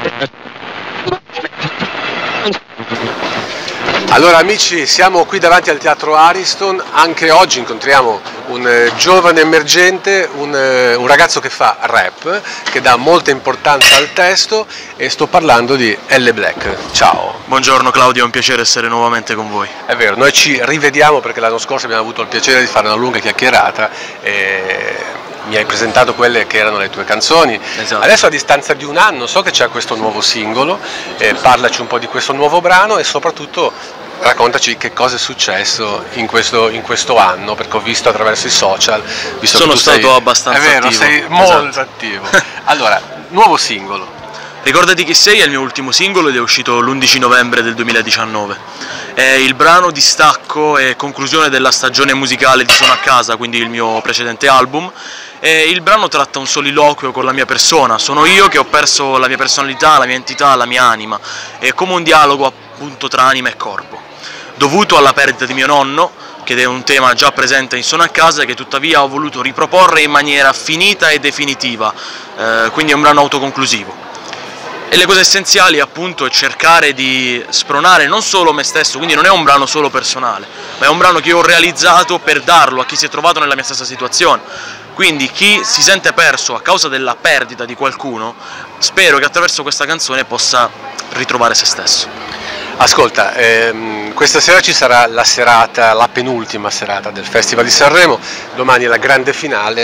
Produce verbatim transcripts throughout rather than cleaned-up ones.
Allora amici, siamo qui davanti al Teatro Ariston. Anche oggi incontriamo un eh, giovane emergente, un, eh, un ragazzo che fa rap, che dà molta importanza al testo, e sto parlando di Elle Black. Ciao. Buongiorno Claudio, è un piacere essere nuovamente con voi. È vero, noi ci rivediamo perché l'anno scorso abbiamo avuto il piacere di fare una lunga chiacchierata e mi hai presentato quelle che erano le tue canzoni. Esatto. Adesso a distanza di un anno so che c'è questo nuovo singolo, eh, parlaci un po' di questo nuovo brano e soprattutto raccontaci che cosa è successo in questo, in questo anno, perché ho visto attraverso i social. Visto Sono che tu stato sei, abbastanza è vero, attivo. sei molto Esatto. attivo. Allora, nuovo singolo. Ricordati chi sei è il mio ultimo singolo ed è uscito l'undici novembre del duemiladiciannove. È il brano di stacco e conclusione della stagione musicale di Sono a casa, quindi il mio precedente album. E il brano tratta un soliloquio con la mia persona, sono io che ho perso la mia personalità, la mia entità, la mia anima. È come un dialogo appunto tra anima e corpo, dovuto alla perdita di mio nonno, che è un tema già presente in Sono a casa e che tuttavia ho voluto riproporre in maniera finita e definitiva, eh, quindi è un brano autoconclusivo. E le cose essenziali appunto è cercare di spronare non solo me stesso, quindi non è un brano solo personale, ma è un brano che io ho realizzato per darlo a chi si è trovato nella mia stessa situazione. Quindi chi si sente perso a causa della perdita di qualcuno, spero che attraverso questa canzone possa ritrovare se stesso. Ascolta, ehm, questa sera ci sarà la serata, la penultima serata del Festival di Sanremo, domani è la grande finale.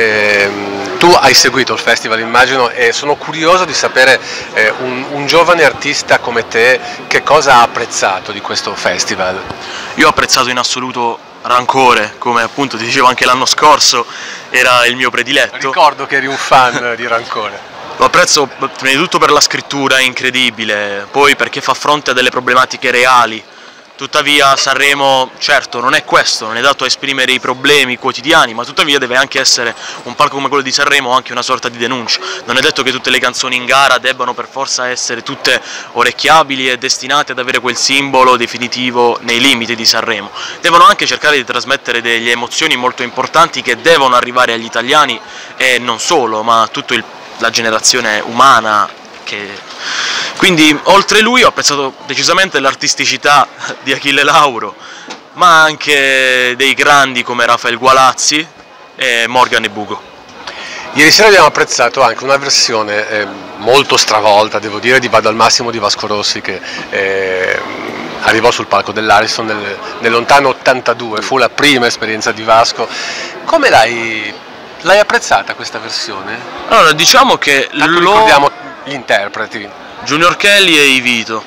Ehm, tu hai seguito il festival, immagino, e sono curioso di sapere eh, un, un giovane artista come te che cosa ha apprezzato di questo festival. Io ho apprezzato in assoluto Rancore, come appunto ti dicevo anche l'anno scorso, era il mio prediletto. Ricordo che eri un fan di Rancore. Lo apprezzo prima di tutto per la scrittura incredibile, poi perché fa fronte a delle problematiche reali. Tuttavia Sanremo, certo, non è questo, non è dato a esprimere i problemi quotidiani, ma tuttavia deve anche essere un palco come quello di Sanremo, anche una sorta di denuncia. Non è detto che tutte le canzoni in gara debbano per forza essere tutte orecchiabili e destinate ad avere quel simbolo definitivo nei limiti di Sanremo. Devono anche cercare di trasmettere delle emozioni molto importanti che devono arrivare agli italiani e non solo, ma a tutta la generazione umana. Che... Quindi oltre lui ho apprezzato decisamente l'artisticità di Achille Lauro, ma anche dei grandi come Rafael Gualazzi e Morgan e Bugo. Ieri sera abbiamo apprezzato anche una versione eh, molto stravolta, devo dire, di Vado al massimo di Vasco Rossi, che eh, arrivò sul palco dell'Ariston nel, nel lontano ottantadue, fu la prima esperienza di Vasco. Come l'hai, l'hai apprezzata questa versione? Allora, diciamo che lo... ricordiamo gli interpreti. Junior Kelly e Ivito.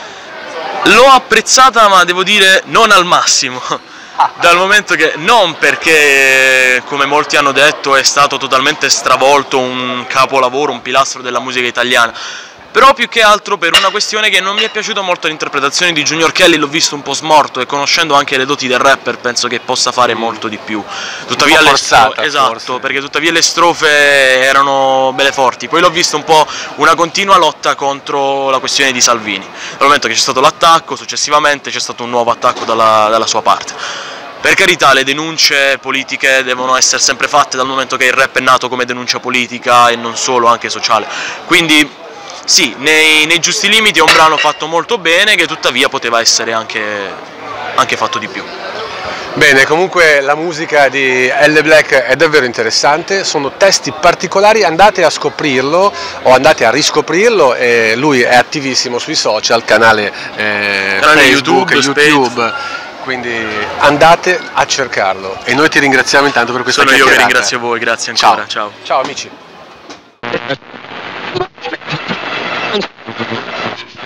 L'ho apprezzata, ma devo dire non al massimo, dal momento che non perché, come molti hanno detto, è stato totalmente stravolto, un capolavoro, un pilastro della musica italiana, però più che altro per una questione che non mi è piaciuta molto l'interpretazione di Junior Kelly, l'ho visto un po' smorto e conoscendo anche le doti del rapper penso che possa fare molto di più. Tuttavia un po' le forzata, esatto, forse. Perché tuttavia le strofe erano belle forti, poi l'ho visto un po' una continua lotta contro la questione di Salvini, dal momento che c'è stato l'attacco, successivamente c'è stato un nuovo attacco dalla, dalla sua parte. Per carità, le denunce politiche devono essere sempre fatte dal momento che il rap è nato come denuncia politica e non solo, anche sociale, quindi sì, nei, nei giusti limiti è un brano fatto molto bene che tuttavia poteva essere anche, anche fatto di più. Bene, comunque la musica di Elle Black è davvero interessante, sono testi particolari, andate a scoprirlo o andate a riscoprirlo, e lui è attivissimo sui social, canale, eh, canale Facebook, YouTube, YouTube, quindi andate a cercarlo e noi ti ringraziamo intanto per questa Sono io che chiacchierata. ringrazio voi, grazie ancora. Ciao, ciao. ciao amici.